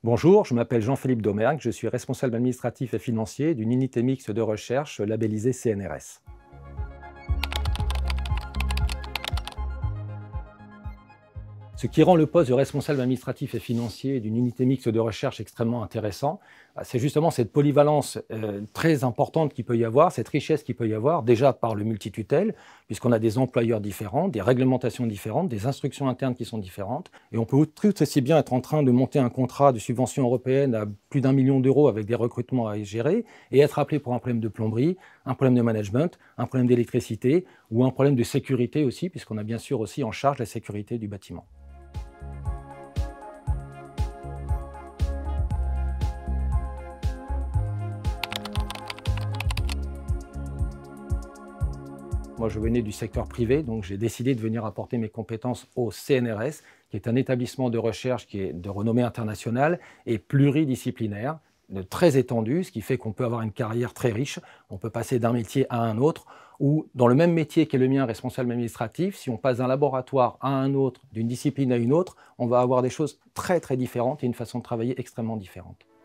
Bonjour, je m'appelle Jean-Philippe Domergue, je suis responsable administratif et financier d'une unité mixte de recherche labellisée CNRS. Ce qui rend le poste de responsable administratif et financier d'une unité mixte de recherche extrêmement intéressant, c'est justement cette polyvalence très importante qu'il peut y avoir, cette richesse qu'il peut y avoir, déjà par le multitutelle, puisqu'on a des employeurs différents, des réglementations différentes, des instructions internes qui sont différentes, et on peut tout aussi bien être en train de monter un contrat de subvention européenne à plus d'1 million d'euros avec des recrutements à gérer, et être appelé pour un problème de plomberie, un problème de management, un problème d'électricité, ou un problème de sécurité aussi, puisqu'on a bien sûr aussi en charge la sécurité du bâtiment. Moi, je venais du secteur privé, donc j'ai décidé de venir apporter mes compétences au CNRS, qui est un établissement de recherche qui est de renommée internationale et pluridisciplinaire, très étendu, ce qui fait qu'on peut avoir une carrière très riche. On peut passer d'un métier à un autre, ou dans le même métier qu'est le mien, responsable administratif, si on passe d'un laboratoire à un autre, d'une discipline à une autre, on va avoir des choses très très différentes et une façon de travailler extrêmement différente.